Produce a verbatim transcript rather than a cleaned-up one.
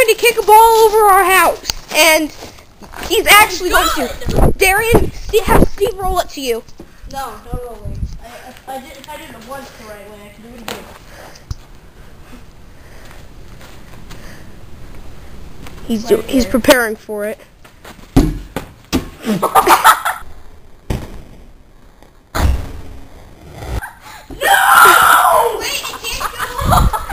to kick a ball over our house, and he's actually going to. Darian, Steve, have Steve roll it to you. No, no rolling. I, if, I did, if I did it once the right way, I can do it again. He's do, he's preparing for it.